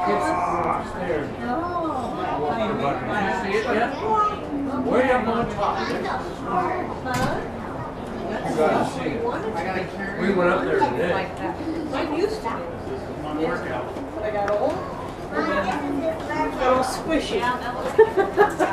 upstairs. Water bucket. Did you see it yet? Way up on top. You gotta see it. We went up there today. Mine used to be. On workout. But I got old. Got all squishy.